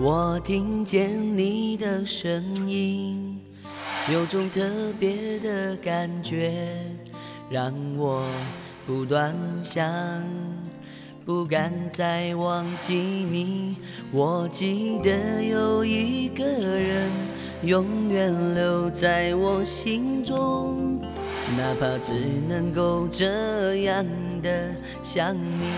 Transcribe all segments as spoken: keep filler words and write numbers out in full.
我听见你的声音，有种特别的感觉，让我不断想，不敢再忘记你。我记得有一个人永远留在我心中，哪怕只能够这样的想你。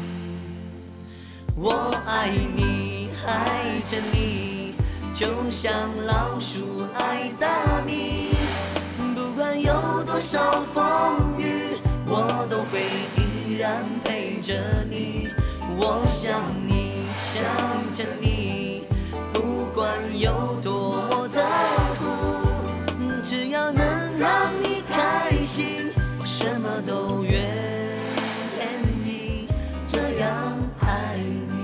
我爱你，爱着你，就像老鼠爱大米。不管有多少风雨，我都会依然陪着你。我想你，想着你，不管有多么的苦，只要能让你开心，我什么都愿意这样爱你。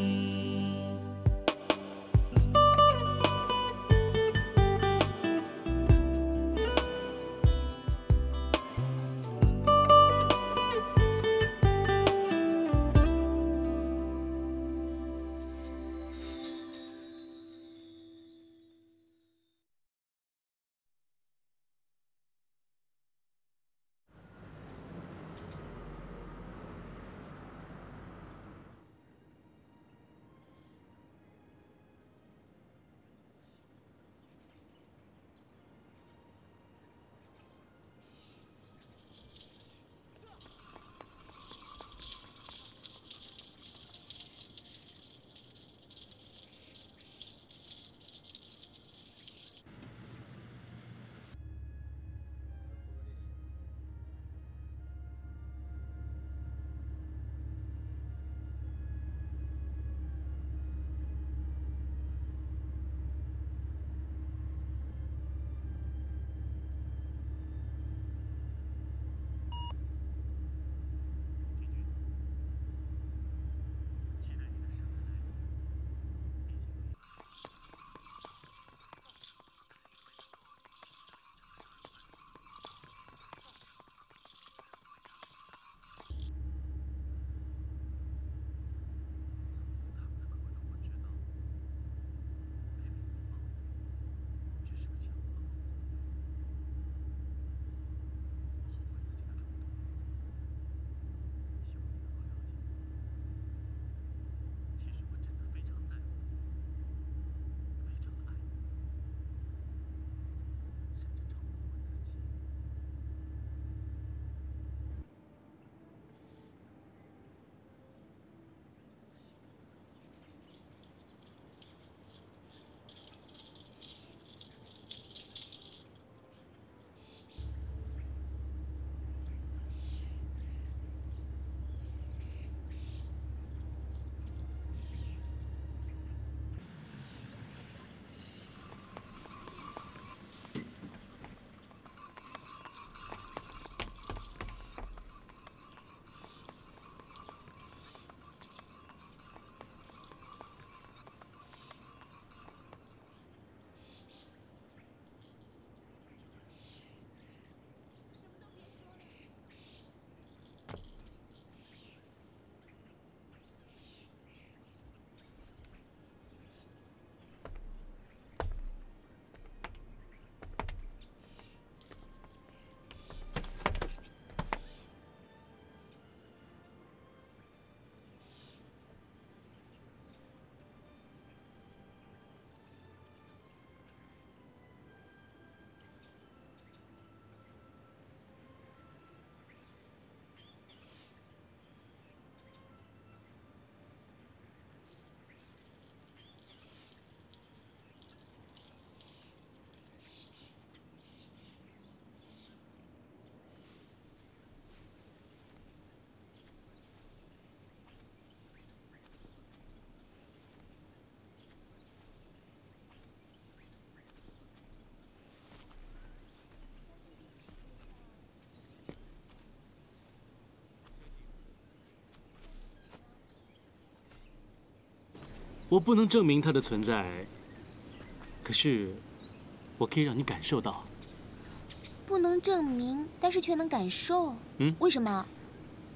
我不能证明它的存在，可是我可以让你感受到。 不能证明，但是却能感受。 嗯， 为什么？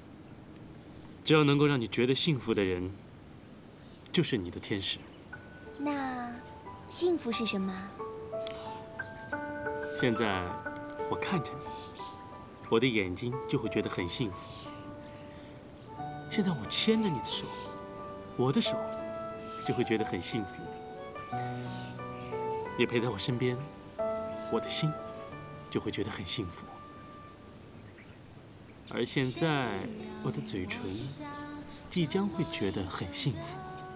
只要能够让你觉得幸福的人，就是你的天使。 那幸福是什么？ 现在我看着你，我的眼睛就会觉得很幸福。现在我牵着你的手，我的手就会觉得很幸福。你陪在我身边，我的心就会觉得很幸福。而现在我的嘴唇即将会觉得很幸福。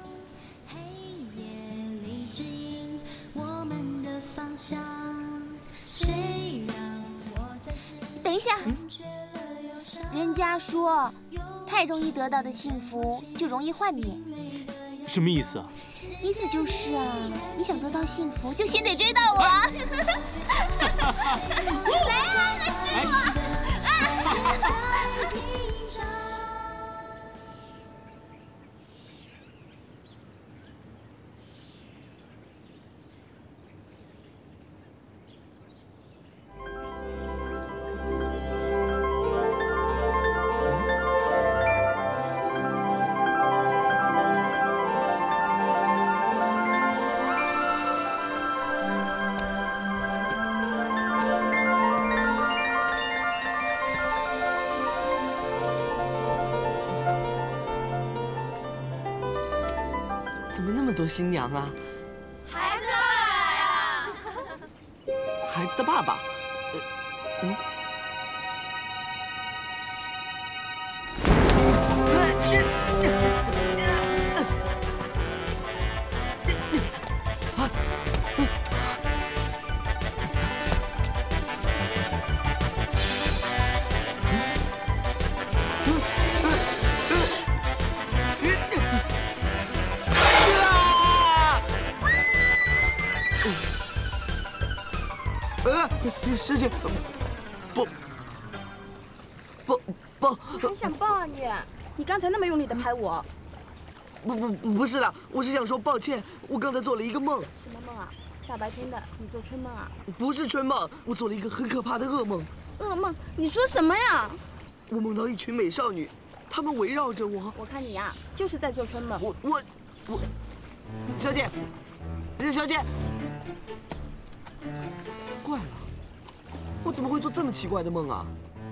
等一下，人家说，太容易得到的幸福就容易幻灭。 什么意思啊？ 意思就是啊，你想得到幸福，就先得追到我啊！来啊，来追我！啊！ 怎么那么多新娘啊？ 孩子爸爸来啊！ 孩子的爸爸，呃，嗯。师姐，不，不不， 你还想抱啊你？你刚才那么用力的拍我。 不不不不是啦，我是想说抱歉，我刚才做了一个梦。 什么梦啊？大白天的，你做春梦啊？ 不是春梦，我做了一个很可怕的噩梦。 噩梦？你说什么呀？ 我梦到一群美少女，她们围绕着我。 我看你呀、啊，就是在做春梦。 我我我，小姐，小姐，怪了。我怎么会做这么奇怪的梦啊？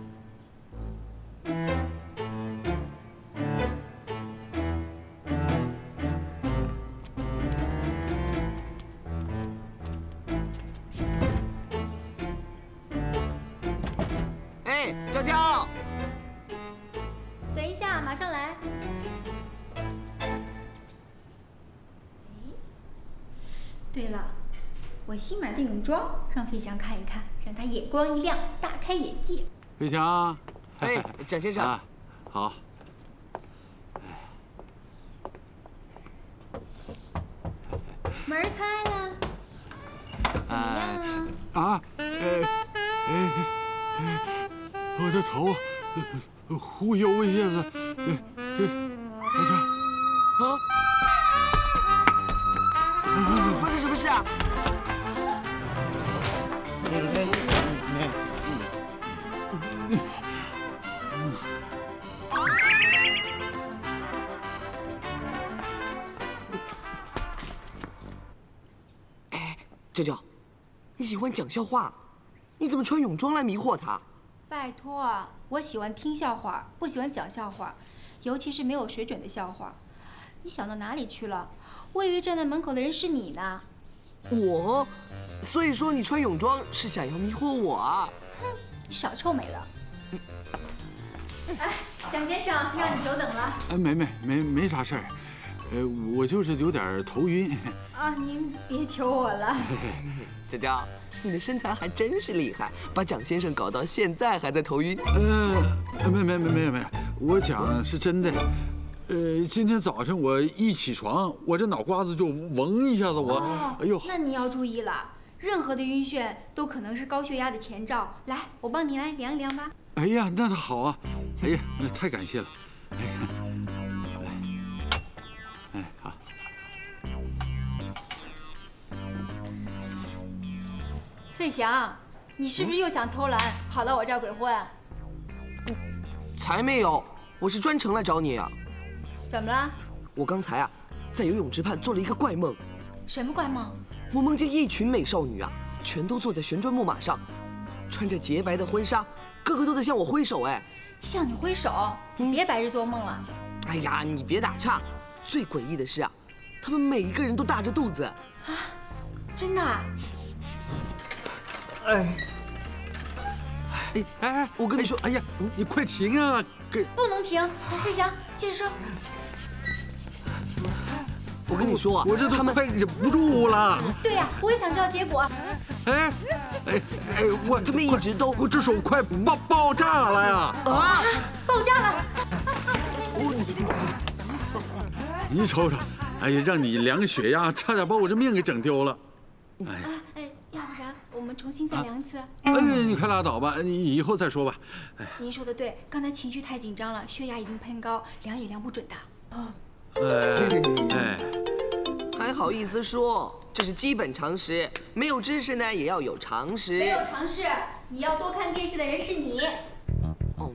哎，娇娇， 等一下，马上来。 对了。我新买的泳装，让飞翔看一看，让他眼光一亮，大开眼界。 飞翔， 哎，蒋先生， 啊、好。 门开了，怎么样啊？ 啊，呃，呃，我的头呃忽悠一下子，呃，呃， 啊，发生什么事啊？哎，娇娇，你喜欢讲笑话，你怎么穿泳装来迷惑他？ 拜托，我喜欢听笑话，不喜欢讲笑话，尤其是没有水准的笑话。你想到哪里去了？我以为站在门口的人是你呢。 我？所以说你穿泳装是想要迷惑我啊？ 哼，你少臭美了。哎，蒋先生，让你久等了。 呃，没没没没啥事儿，呃，我就是有点头晕。 啊，您别求我了。 娇娇，你的身材还真是厉害，把蒋先生搞到现在还在头晕。 呃，没没没没有没有，我讲是真的。呃，今天早上我一起床，我这脑瓜子就嗡一下子，我， 哦、 哎呦， 那你要注意了，任何的晕眩都可能是高血压的前兆。来，我帮你来量一量吧。 哎呀，那好啊，哎呀，那太感谢了。哎呀，哎，好。 费翔，你是不是又想偷懒，跑到我这儿鬼混？ 才没有，我是专程来找你啊。 怎么了？ 我刚才啊，在游泳池畔做了一个怪梦。 什么怪梦？ 我梦见一群美少女啊，全都坐在旋转木马上，穿着洁白的婚纱，个个都在向我挥手。哎， 向你挥手？别白日做梦了。 哎呀，你别打岔。最诡异的是啊，他们每一个人都大着肚子。啊， 真的？ 哎。 哎哎哎！ 我跟你说， 哎呀，你快停啊！给不能停！飞翔，接着说。 我跟你说啊， 我这都快忍不住了。 对呀，我也想知道结果。 哎哎哎！我他们一直都， 我这手快爆爆炸了呀！ 啊！爆炸了！ 你瞅瞅，哎呀，让你量个血压，差点把我这命给整丢了。哎呀！ 哎，要不然我们重新再量一次。 哎，你快拉倒吧，你以后再说吧。哎， 您说的对，刚才情绪太紧张了，血压已经偏高，量也量不准的。 啊。哎哎， 还好意思说，这是基本常识。没有知识呢，也要有常识。 没有常识，你要多看电视的人是你。 哦。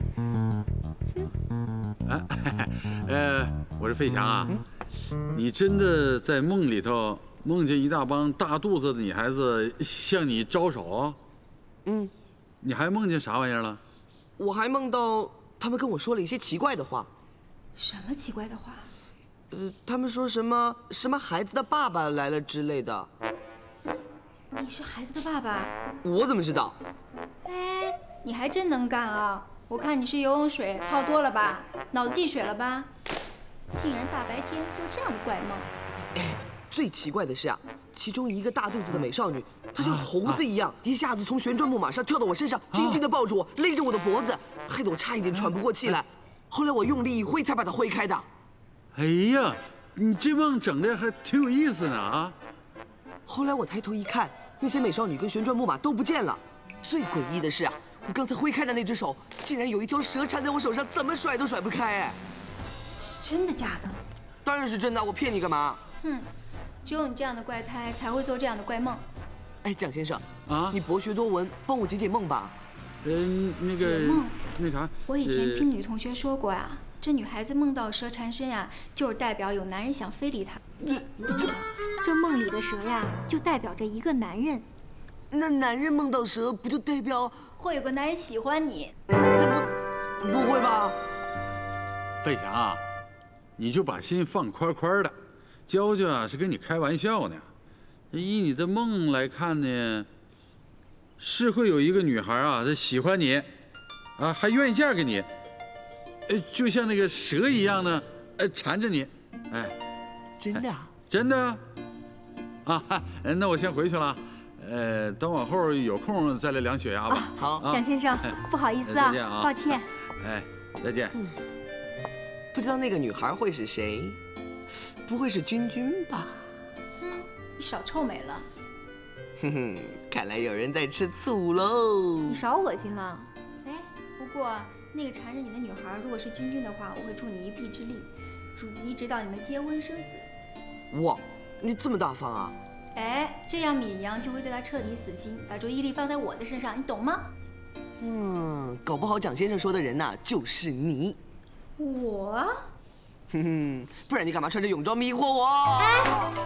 哎，呃，我是费翔啊，你真的在梦里头？ 梦见一大帮大肚子的女孩子向你招手， 嗯， 你还梦见啥玩意儿了？ 我还梦到他们跟我说了一些奇怪的话。 什么奇怪的话？ 呃，他们说什么什么孩子的爸爸来了之类的。 你是孩子的爸爸？ 我怎么知道？ 哎，你还真能干啊！我看你是游泳水泡多了吧，脑子进水了吧？竟然大白天做这样的怪梦！ 哎。 最奇怪的是啊，其中一个大肚子的美少女，她像猴子一样，一下子从旋转木马上跳到我身上，紧紧地抱住我，勒着我的脖子，害得我差一点喘不过气来。后来我用力一挥，才把她挥开的。 哎呀，你这梦整的还挺有意思呢啊！ 后来我抬头一看，那些美少女跟旋转木马都不见了。最诡异的是啊，我刚才挥开的那只手，竟然有一条蛇缠在我手上，怎么甩都甩不开。哎， 是真的假的？ 当然是真的，我骗你干嘛？ 哼。 只有你这样的怪胎才会做这样的怪梦。 哎，蒋先生啊， 你博学多闻，帮我解解梦吧。 嗯，那个解梦， 那啥， 我以前听女同学说过呀，这女孩子梦到蛇缠身呀，就是代表有男人想非礼她。 这这梦里的蛇呀，就代表着一个男人。 那男人梦到蛇，不就代表会有个男人喜欢你？ 这不，不会吧？ 费翔啊，你就把心放宽宽的。 娇娇啊，是跟你开玩笑呢。依你的梦来看呢，是会有一个女孩啊，她喜欢你，啊，还愿意嫁给你，呃，就像那个蛇一样呢，呃，缠着你，哎， 真的啊？ 真的啊？啊，那我先回去了，呃，等往后有空再来量血压吧。 啊、 好， 蒋、啊、先生，不好意思啊， 啊抱歉。 哎，再见。 嗯、不知道那个女孩会是谁？ 不会是君君吧？ 嗯，你少臭美了。 哼哼，看来有人在吃醋喽。 你少恶心了。 哎，不过那个缠着你的女孩，如果是君君的话，我会助你一臂之力，助你一直到你们结婚生子。 哇，你这么大方啊！ 哎，这样米阳就会对他彻底死心，把注意力放在我的身上，你懂吗？ 嗯，搞不好蒋先生说的人呐、啊，就是你。 我？ 哼哼，不然你干嘛穿着泳装迷惑我？ 哎，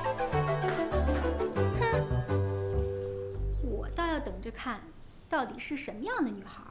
哼，我倒要等着看，到底是什么样的女孩。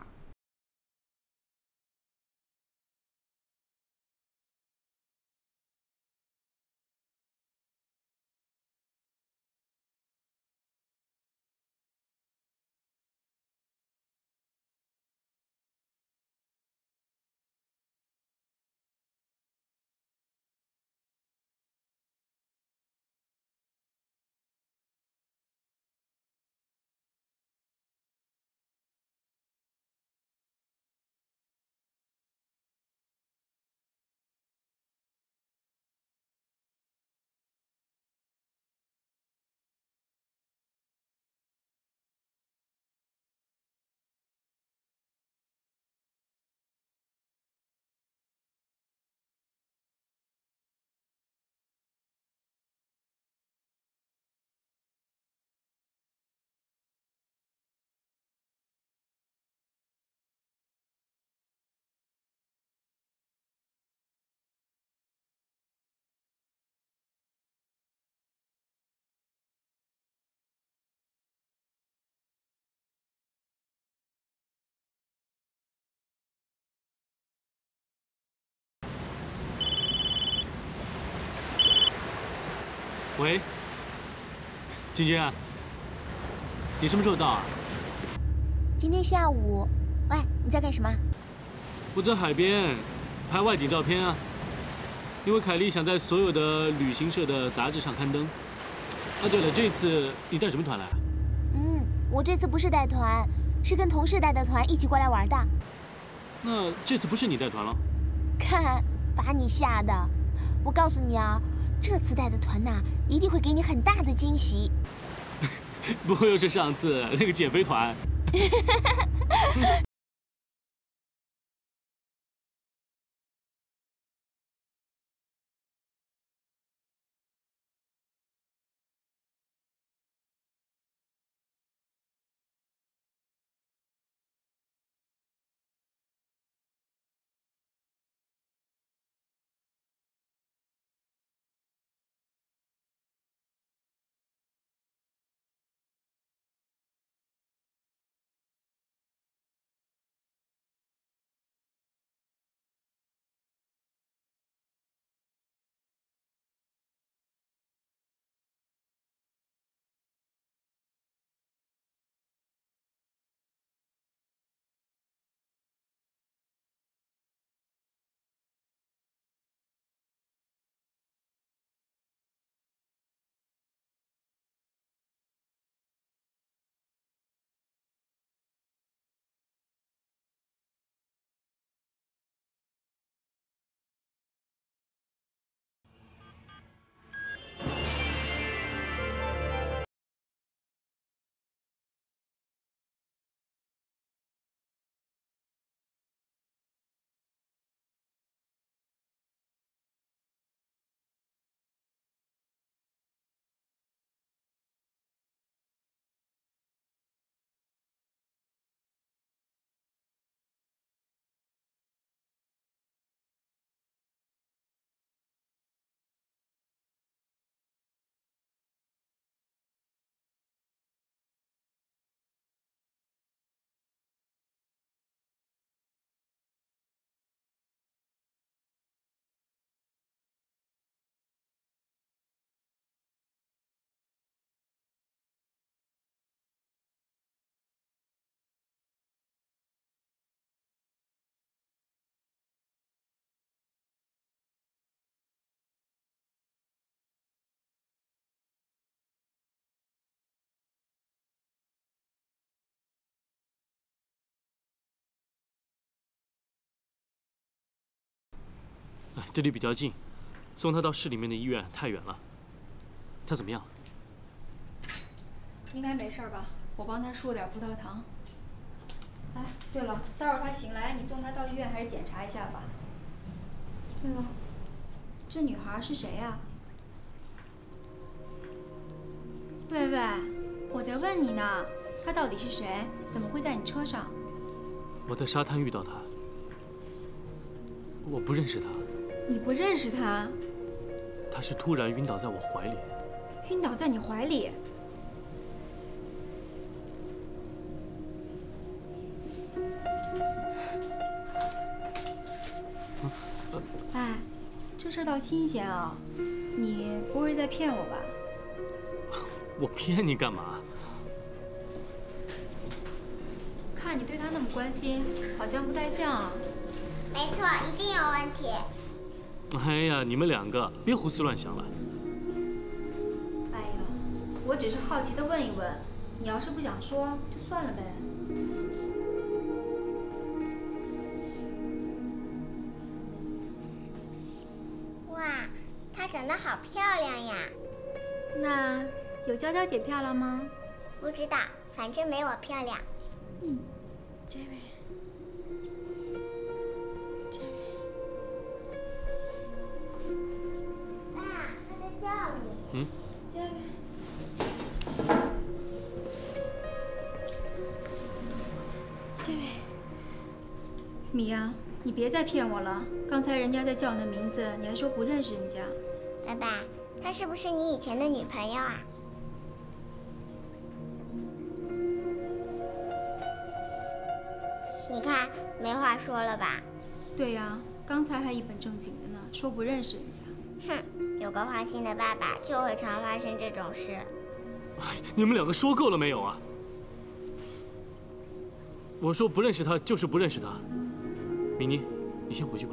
喂，君君啊，你什么时候到啊？ 今天下午。喂，你在干什么？ 我在海边拍外景照片啊。因为凯莉想在所有的旅行社的杂志上刊登。啊，对了，这次你带什么团来啊？ 嗯，我这次不是带团，是跟同事带的团一起过来玩的。 那这次不是你带团了？ 看，把你吓的！我告诉你啊，这次带的团呐，一定会给你很大的惊喜。 不会又是上次那个减肥团？哎，这里比较近，送他到市里面的医院太远了。他怎么样？ 应该没事吧？我帮他输了点葡萄糖。哎，对了，待会儿他醒来，你送他到医院还是检查一下吧。对了，这女孩是谁呀？喂喂，我在问你呢，她到底是谁？怎么会在你车上？ 我在沙滩遇到她，我不认识她。 你不认识她？ 她是突然晕倒在我怀里。 晕倒在你怀里？哎，这事倒新鲜啊！你不会在骗我吧？ 我骗你干嘛？ 看你对他那么关心，好像不太像啊。 没错，一定有问题。 哎呀，你们两个别胡思乱想了。 哎呀，我只是好奇的问一问，你要是不想说，就算了呗。 哇，她长得好漂亮呀！ 那有娇娇姐漂亮吗？ 不知道，反正没我漂亮。 嗯， 这位，这位，爸，他在叫你。 嗯。 这位。 这位。米娅，你别再骗我了。刚才人家在叫你的名字，你还说不认识人家。 爸爸，她是不是你以前的女朋友啊？你看，没话说了吧？ 对呀，刚才还一本正经的呢，说不认识人家。 哼，有有个花心的爸爸，就会常发生这种事。 你们两个说够了没有啊？我说不认识他就是不认识他。米妮，你先回去吧。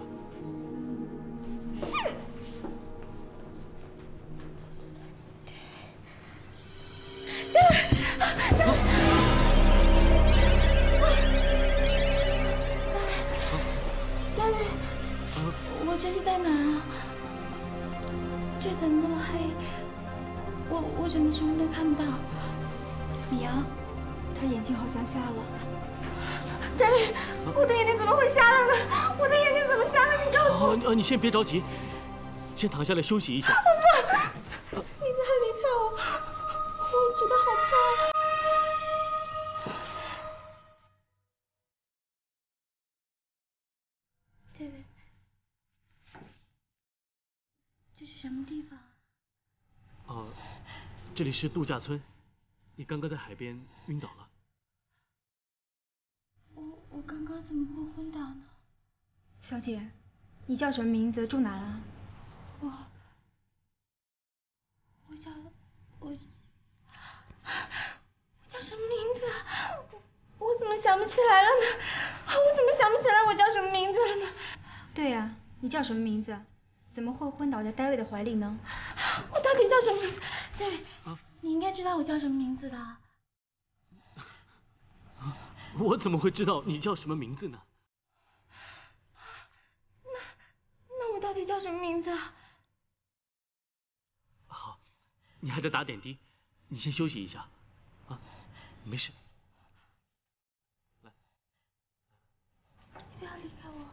大卫，我这是在哪儿啊？这怎么那么黑？我我怎么什么都看不到？ 米阳，他眼睛好像瞎了。 大卫，我的眼睛怎么会瞎了呢？我的眼睛怎么瞎了？你告诉我。 啊，你先别着急，先躺下来休息一下。 不，你不要离开我，我觉得好怕。大卫，这是什么地方？ 哦，这里是度假村，你刚刚在海边晕倒了。 我我刚刚怎么会昏倒呢？ 小姐，你叫什么名字？住哪了？ 我我叫我我叫什么名字？我我怎么想不起来了呢？我怎么想不起来我叫什么名字了呢？ 对呀、啊，你叫什么名字？怎么会昏倒在戴维的怀里呢？ 我到底叫什么名字？戴维，啊、你应该知道我叫什么名字的。 我怎么会知道你叫什么名字呢？ 那那我到底叫什么名字啊？ 好，你还在打点滴，你先休息一下，啊，没事。来， 你不要离开我。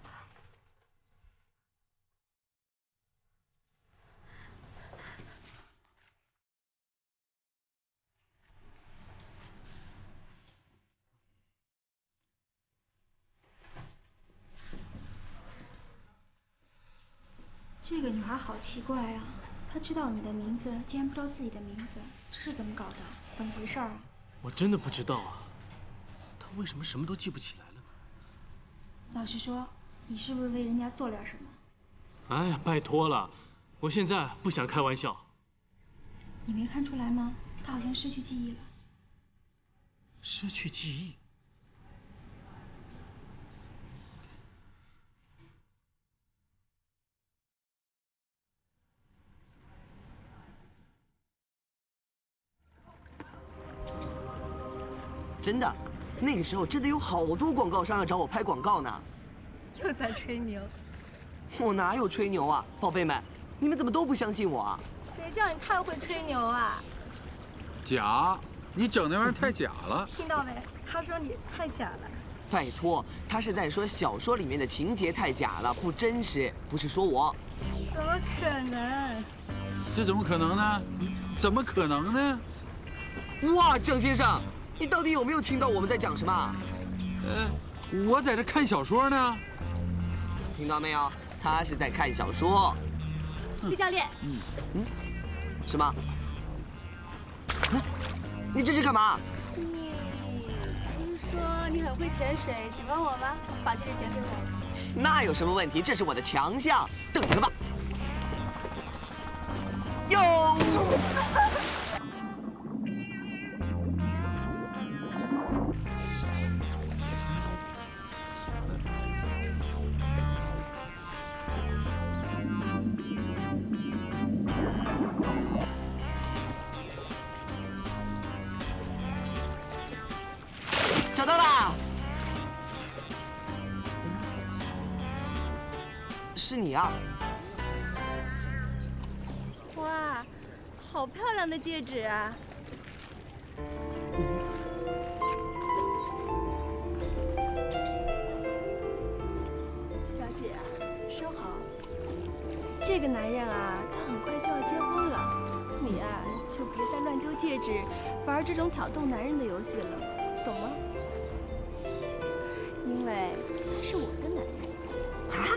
这个女孩好奇怪啊，她知道你的名字，竟然不知道自己的名字，这是怎么搞的？怎么回事啊？ 我真的不知道啊，她为什么什么都记不起来了呢？ 老实说，你是不是为人家做了点什么？ 哎呀，拜托了，我现在不想开玩笑。 你没看出来吗？她好像失去记忆了。 失去记忆？ 真的，那个时候真的有好多广告商要找我拍广告呢。 又在吹牛。 我哪有吹牛啊，宝贝们，你们怎么都不相信我啊？ 谁叫你太会吹牛啊？ 假，你整那玩意儿太假了。 听到没？他说你太假了。 拜托，他是在说小说里面的情节太假了，不真实，不是说我。 怎么可能？ 这怎么可能呢？怎么可能呢？ 哇，蒋先生，你到底有没有听到我们在讲什么？ 呃，我在这看小说呢。 听到没有？他是在看小说。 李教练。 嗯嗯，什么？啊、你这是干嘛？ 你听说你很会潜水，喜欢我吗？把这个钱给我。 那有什么问题？这是我的强项，等着吧。哟！找到啦！是你啊！ 哇，好漂亮的戒指啊！小姐，收好。这个男人啊，他很快就要结婚了，你啊就别再乱丢戒指，玩这种挑逗男人的游戏了，懂吗？因为他是我的男人。啊？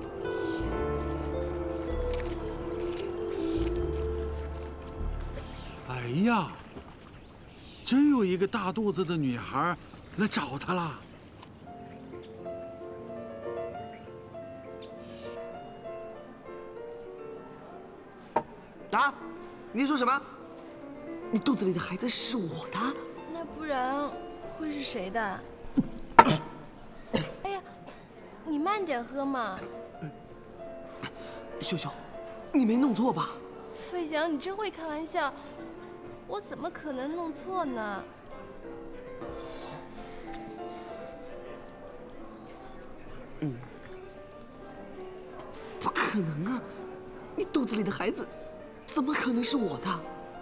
哎呀，真有一个大肚子的女孩来找他了。 啊？你说什么？你肚子里的孩子是我的？ 那不然会是谁的？哎呀，你慢点喝嘛。 秀秀，你没弄错吧？ 费翔，你真会开玩笑，我怎么可能弄错呢？ 嗯，不可能啊！你肚子里的孩子怎么可能是我的？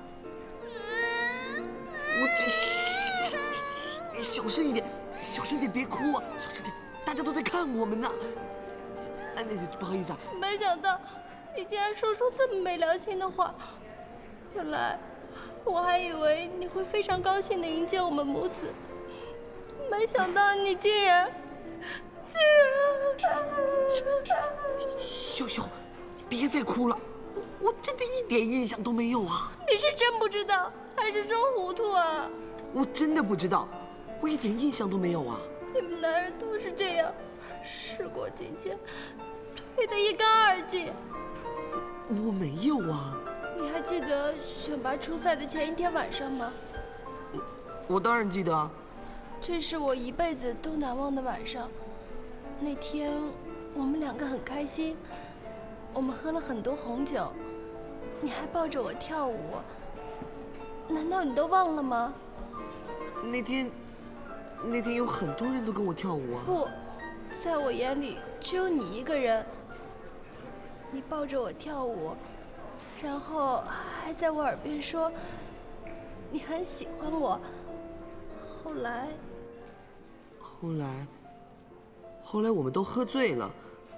我嘘，你小声一点，小声点，别哭啊！小声点，大家都在看我们呢。哎，那不好意思啊。 没想到你竟然说出这么没良心的话。本来我还以为你会非常高兴地迎接我们母子，没想到你竟然竟然…… 秀秀，别再哭了，我真的一点印象都没有啊！ 你是真不知道，还是装糊涂啊？ 我真的不知道，我一点印象都没有啊！ 你们男人都是这样，事过境迁，推得一干二净。 我没有啊！ 你还记得选拔初赛的前一天晚上吗？ 我我当然记得啊！ 这是我一辈子都难忘的晚上。那天我们两个很开心，我们喝了很多红酒，你还抱着我跳舞。难道你都忘了吗？ 那天，那天有很多人都跟我跳舞啊！ 不，在我眼里只有你一个人。你抱着我跳舞，然后还在我耳边说你很喜欢我。后来， 后来，后来我们都喝醉了。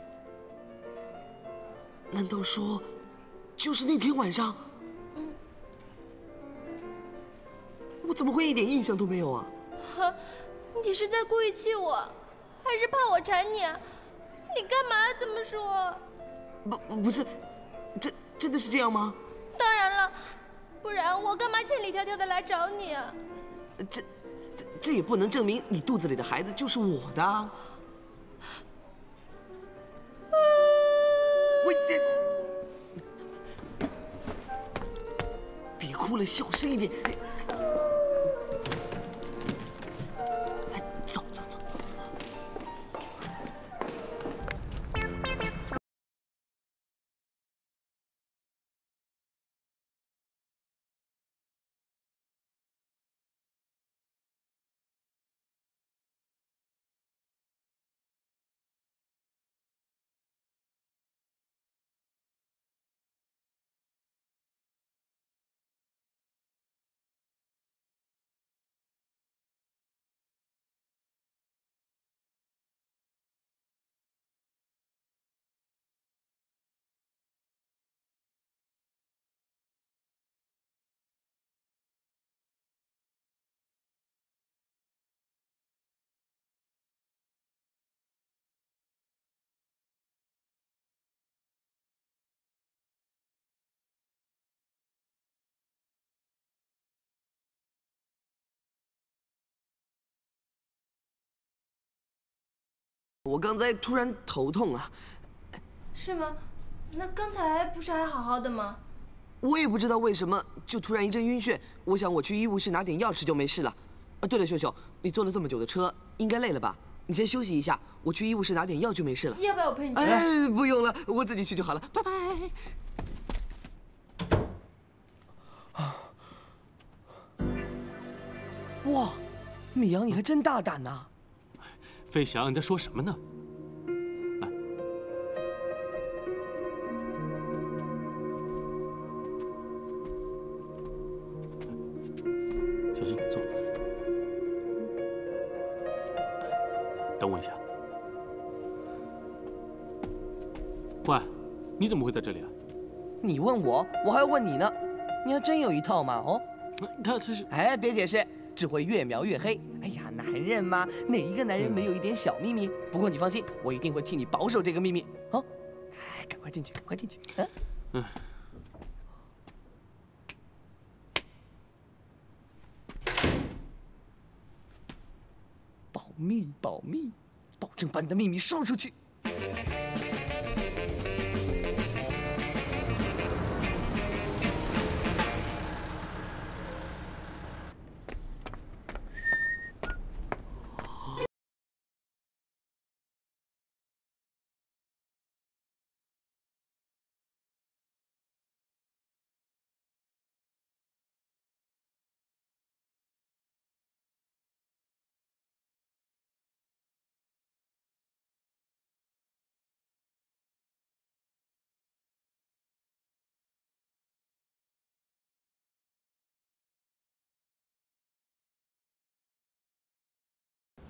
难道说，就是那天晚上？ 嗯。 我怎么会一点印象都没有啊？ 哈，你是在故意气我，还是怕我缠你啊？你干嘛这么说？ 不，不是，真真的是这样吗？ 当然了，不然我干嘛千里迢迢的来找你啊？ 这，这这也不能证明你肚子里的孩子就是我的啊！我这，别哭了，小声一点。走走走走走。我刚才突然头痛啊。 是吗？那刚才不是还好好的吗？ 我也不知道为什么就突然一阵晕眩，我想我去医务室拿点药吃就没事了。啊，对了，秀秀，你坐了这么久的车，应该累了吧？你先休息一下，我去医务室拿点药就没事了。 要不要我陪你去？ 哎，不用了，我自己去就好了，拜拜。哇，米阳，你还真大胆呐！ 费翔，你在说什么呢？来，小心，坐。等我一下。喂，你怎么会在这里啊？ 你问我，我还要问你呢。你还真有一套嘛？哦， 他他是…… 哎，别解释，只会越描越黑。哎呀，男人嘛，哪一个男人没有一点小秘密？不过你放心，我一定会替你保守这个秘密。哦，哎，赶快进去，赶快进去。嗯。嗯。保密，保密，保证把你的秘密说出去。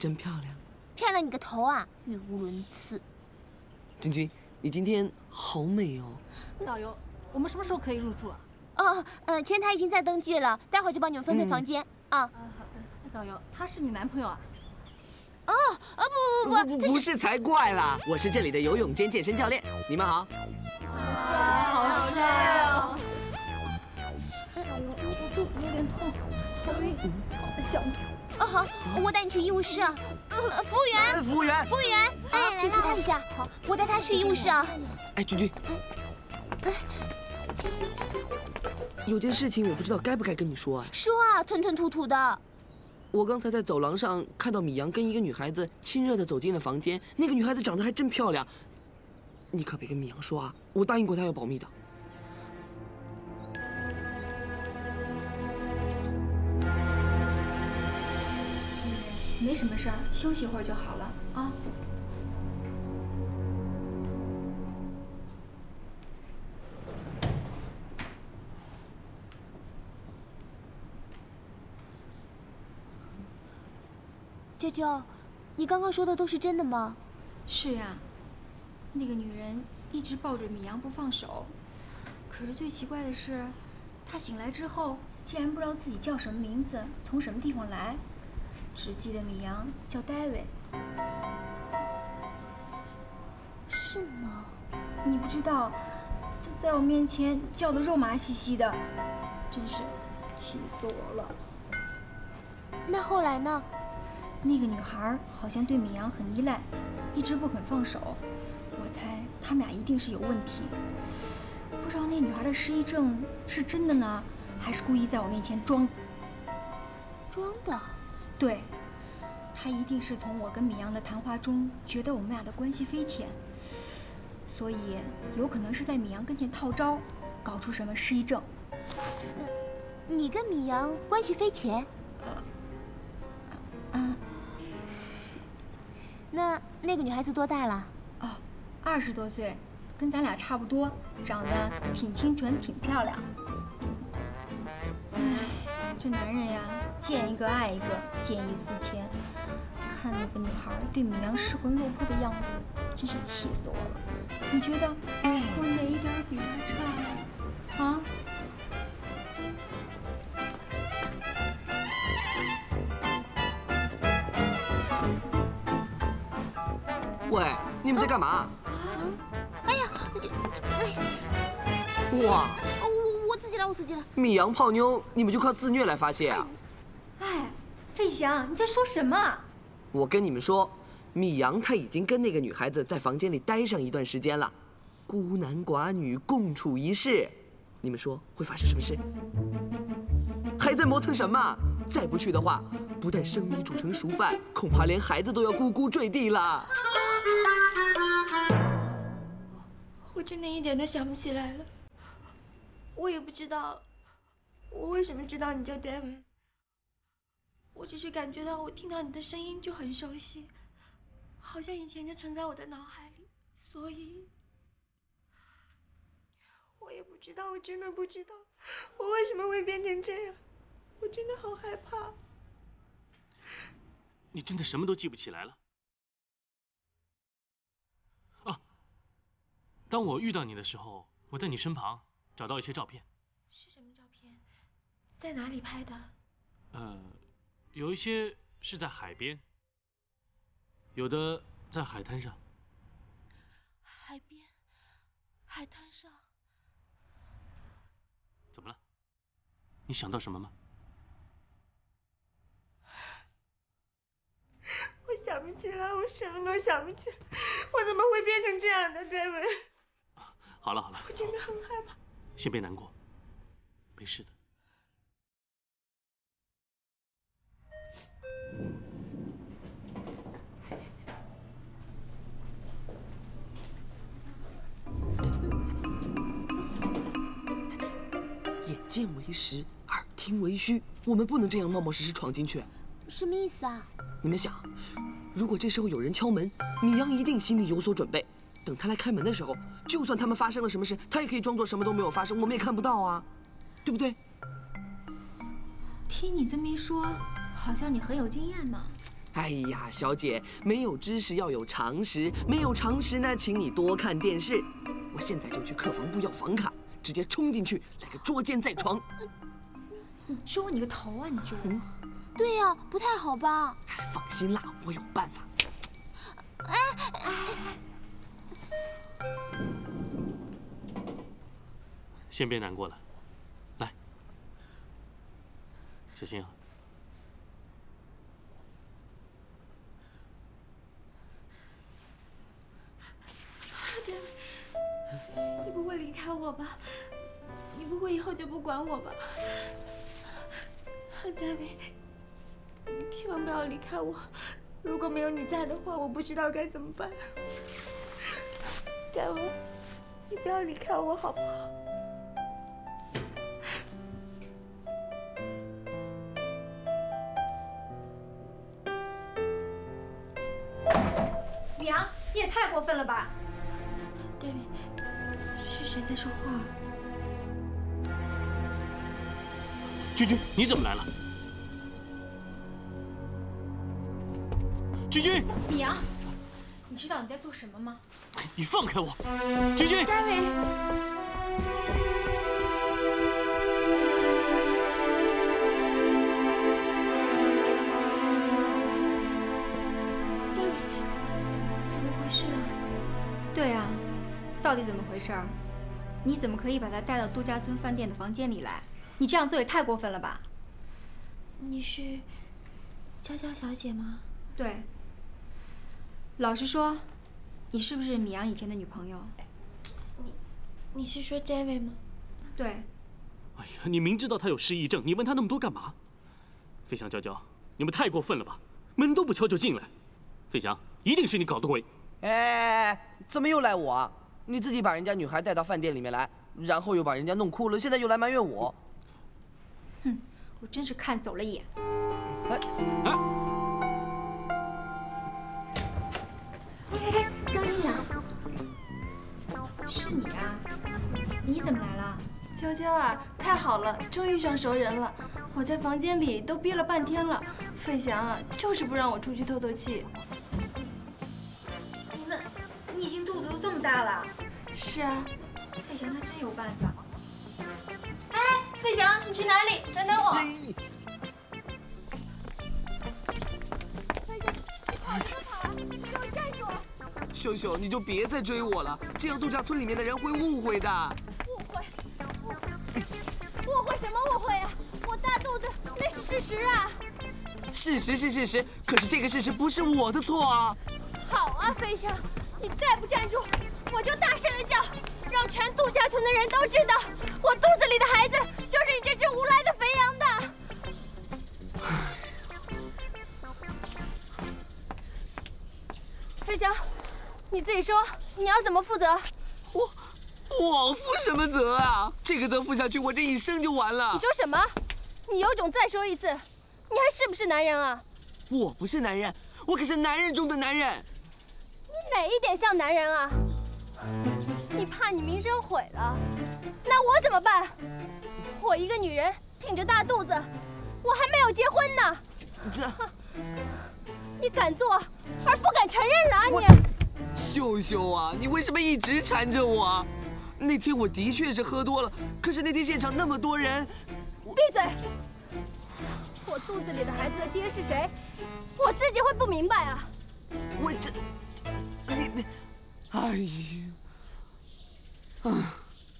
真漂亮。 漂亮你个头啊，语无伦次。 君君，你今天好美哦。 导游，我们什么时候可以入住啊？ 哦，呃，前台已经在登记了，待会儿就帮你们分配房间、嗯、啊。 啊，好的。那导游，他是你男朋友啊？ 哦，啊不不不不不是才怪啦！我是这里的游泳兼健身教练。你们好。 好帅哦！我肚子有点痛，头晕，想吐。 哦好，我带你去医务室啊。呃，服务员， 服务员， 服务员，哎，请扶他一下。好，我带他去医务室啊。 哎，君君，有件事情我不知道该不该跟你说啊。 说啊，吞吞吐吐的。 我刚才在走廊上看到米阳跟一个女孩子亲热的走进了房间，那个女孩子长得还真漂亮。你可别跟米阳说啊，我答应过他要保密的。 没什么事儿，休息一会儿就好了啊。 舅舅，你刚刚说的都是真的吗？ 是呀，那个女人一直抱着米阳不放手。可是最奇怪的是，她醒来之后竟然不知道自己叫什么名字，从什么地方来，只记得米阳叫戴维。 是吗？ 你不知道，她在我面前叫得肉麻兮兮的，真是气死我了。 那后来呢？ 那个女孩好像对米阳很依赖，一直不肯放手。我猜他们俩一定是有问题。不知道那女孩的失忆症是真的呢，还是故意在我面前装？ 装的？ 对，她一定是从我跟米阳的谈话中觉得我们俩的关系匪浅，所以有可能是在米阳跟前套招，搞出什么失忆症。 呃、你跟米阳关系匪浅？呃， 啊。 那那个女孩子多大了？ 哦，二十多岁，跟咱俩差不多，长得挺清纯，挺漂亮。唉，这男人呀，见一个爱一个，见异思迁。看那个女孩对米阳失魂落魄的样子，真是气死我了。你觉得我哪一点比他差啊？啊？ 喂，你们在干嘛？ 嗯，哎呀，哎， 哇！ 我我自己来，我自己来。 米阳泡妞，你们就靠自虐来发泄啊？ 哎，费翔，你在说什么？ 我跟你们说，米阳他已经跟那个女孩子在房间里待上一段时间了，孤男寡女共处一室，你们说会发生什么事？还在磨蹭什么？再不去的话，不但生米煮成熟饭，恐怕连孩子都要咕咕坠地了。 我真的一点都想不起来了。我也不知道，我为什么知道你叫 David。我只是感觉到我听到你的声音就很熟悉，好像以前就存在我的脑海里，所以，我也不知道，我真的不知道，我为什么会变成这样，我真的好害怕。 你真的什么都记不起来了？啊！当我遇到你的时候，我在你身旁找到一些照片。 是什么照片？在哪里拍的？ 呃，有一些是在海边，有的在海滩上。 海边，海滩上。 怎么了？你想到什么吗？ 我想不起来，我什么都想不起来，我怎么会变成这样的 ，David？ 好了好了， 我真的很害怕。 先别难过，没事的。 眼见为实，耳听为虚，我们不能这样冒冒失失闯进去。 什么意思啊？ 你们想，如果这时候有人敲门，米阳一定心里有所准备。等他来开门的时候，就算他们发生了什么事，他也可以装作什么都没有发生，我们也看不到啊，对不对？ 听你这么一说，好像你很有经验嘛。 哎呀，小姐，没有知识要有常识，没有常识呢，请你多看电视。我现在就去客房部要房卡，直接冲进去，来个捉奸在床。 你追我你个头啊！你追我？ 嗯、对呀、啊，不太好吧？ 放心啦，我有办法。 哎哎先别难过了，来，小心啊。 你不会离开我吧？你不会以后就不管我吧 ，David， 你千万不要离开我。如果没有你在的话，我不知道该怎么办。David， 你不要离开我好不好？ 李阳，你也太过分了吧 ！David。 是谁在说话？ 君君，你怎么来了？君君， 米阳，你知道你在做什么吗？ 你放开我！君君 ，David， David， 怎么回事啊？ 对啊，到底怎么回事？ 你怎么可以把他带到度假村饭店的房间里来？你这样做也太过分了吧！ 你是娇娇小姐吗？ 对。老实说，你是不是米阳以前的女朋友？ 你，你是说 David 吗？ 对。 哎呀，你明知道他有失忆症，你问他那么多干嘛？飞翔、娇娇，你们太过分了吧？门都不敲就进来。飞翔，一定是你搞的鬼！ 哎，怎么又赖我啊？ 你自己把人家女孩带到饭店里面来，然后又把人家弄哭了，现在又来埋怨我。 哼，我真是看走了眼。 哎哎， 哎哎，张新阳，是你啊？你怎么来了？ 娇娇啊，太好了，终于遇上熟人了。我在房间里都憋了半天了，费翔啊，就是不让我出去透透气。 你已经肚子都这么大了。 是啊， 费翔他真有办法。 哎，费翔，你去哪里？等等我。 秀秀，你就别再追我了，这样度假村里面的人会误会的。 误会？误会什么误会啊？我大肚子那是事实啊。 事实是事实，可是这个事实不是我的错啊。 好啊，费翔。 你再不站住，我就大声的叫，让全度假村的人都知道，我肚子里的孩子就是你这只无赖的肥羊的。飞翔，你自己说，你要怎么负责？ 我我负什么责啊？这个责负下去，我这一生就完了。 你说什么？你有种再说一次，你还是不是男人啊？ 我不是男人，我可是男人中的男人。 哪一点像男人啊？你怕你名声毁了，那我怎么办？我一个女人挺着大肚子，我还没有结婚呢。 这， 你敢做而不敢承认了啊你！ 秀秀啊，你为什么一直缠着我啊？那天我的确是喝多了，可是那天现场那么多人， 闭嘴！我肚子里的孩子的爹是谁，我自己会不明白啊！ 我这。 你你，哎呀，啊！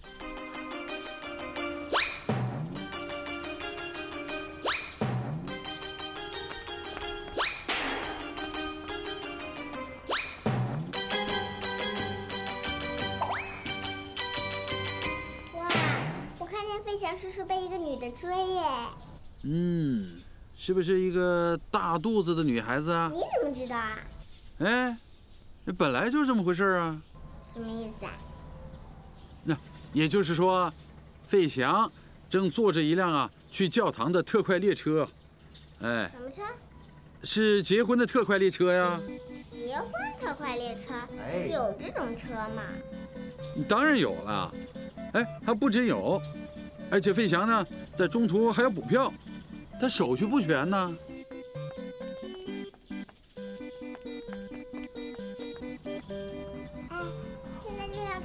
哇，我看见飞翔叔叔被一个女的追耶。 嗯，是不是一个大肚子的女孩子啊？ 你怎么知道啊？ 哎。 这本来就这么回事啊！ 什么意思啊？ 那也就是说，费翔正坐着一辆啊去教堂的特快列车，哎， 什么车？ 是结婚的特快列车呀。 结婚特快列车？有这种车吗？ 当然有了，哎，还不仅有，而且费翔呢在中途还要补票，他手续不全呢。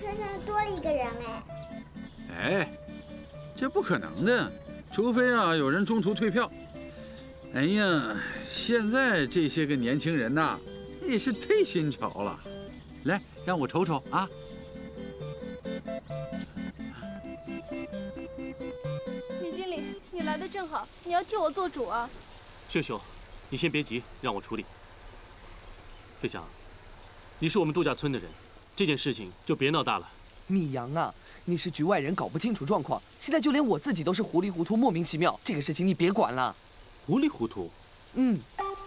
车上多了一个人哎。 哎，这不可能的，除非啊有人中途退票。哎呀，现在这些个年轻人呐，也是忒新潮了。来，让我瞅瞅啊。 李经理，你来的正好，你要替我做主啊。 秀秀，你先别急，让我处理。飞翔，你是我们度假村的人，这件事情就别闹大了。 米阳啊，你是局外人，搞不清楚状况，现在就连我自己都是糊里糊涂、莫名其妙。这个事情你别管了。 糊里糊涂？ 嗯。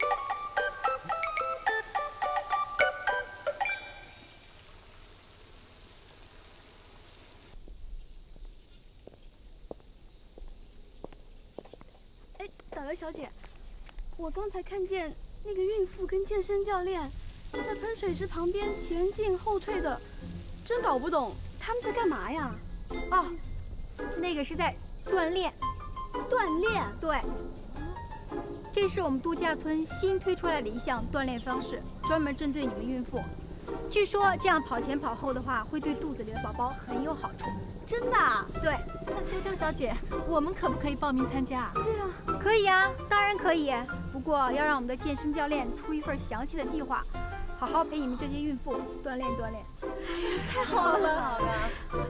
哎，导游小姐，我刚才看见那个孕妇跟健身教练在喷水池旁边前进后退的，真搞不懂他们在干嘛呀？ 哦，那个是在锻炼。 锻炼？ 对。这是我们度假村新推出来的一项锻炼方式，专门针对你们孕妇。据说这样跑前跑后的话，会对肚子里的宝宝很有好处。 真的啊？ 对。 那娇娇小姐，我们可不可以报名参加？对啊， 可以啊，当然可以。不过要让我们的健身教练出一份详细的计划，好好陪你们这些孕妇锻炼锻炼。 哎呀，太好了！ 好的。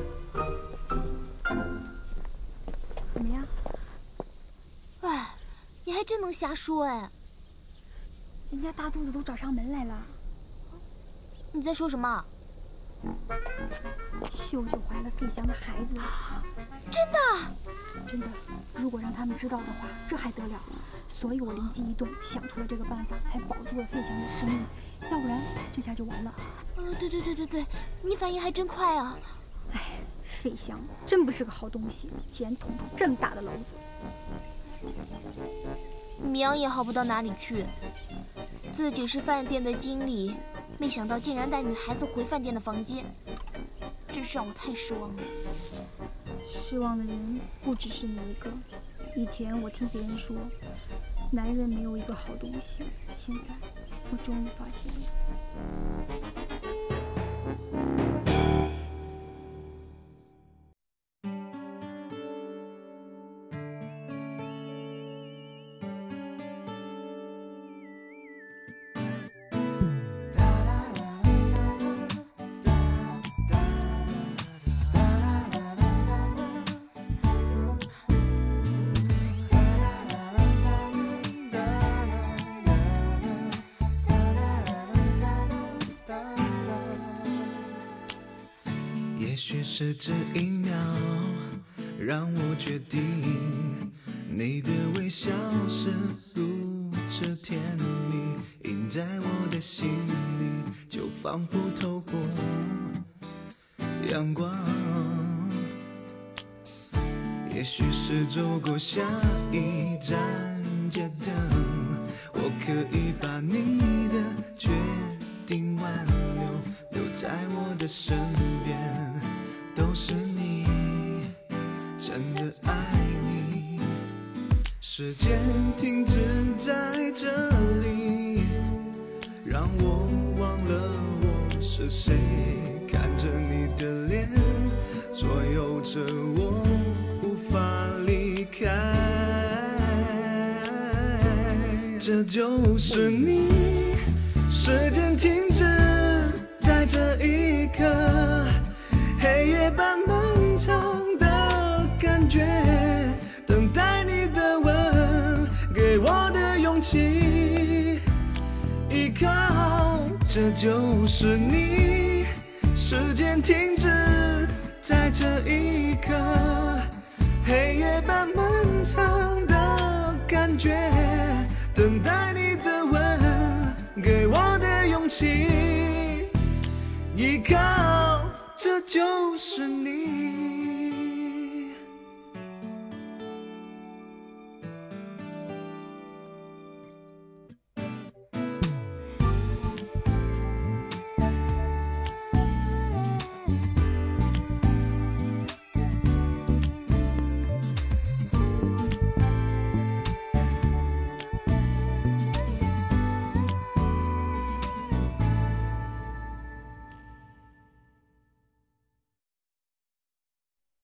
怎么样？ 哎。你还真能瞎说哎！ 人家大肚子都找上门来了。 你在说什么？ 秀秀怀了费翔的孩子。 真的？ 真的。如果让他们知道的话，这还得了？所以我灵机一动，想出了这个办法，才保住了费翔的生命。要不然这下就完了。 呃，对对对对对，你反应还真快啊！ 哎，费翔真不是个好东西，竟然捅出这么大的篓子。 米阳也好不到哪里去，自己是饭店的经理，没想到竟然带女孩子回饭店的房间，真是让我太失望了。 失望的人不只是你一个。以前我听别人说，男人没有一个好东西，现在我终于发现了。 也许是这一秒，让我决定，你的微笑是如此甜蜜，印在我的心里，就仿佛透过阳光。也许是走过下一站街灯，我可以把你的决定挽留，留在我的身边，都是你，真的爱你。时间停止在这里，让我忘了我是谁，看着你的脸，左右着我，无法离开。这就是你，时间停止在这一刻，黑夜般漫长的感觉，等待你的吻，给我的勇气依靠。这就是你，时间停止在这一刻，黑夜般漫长的感觉，等待你的吻，给我的勇气依靠。这就是你。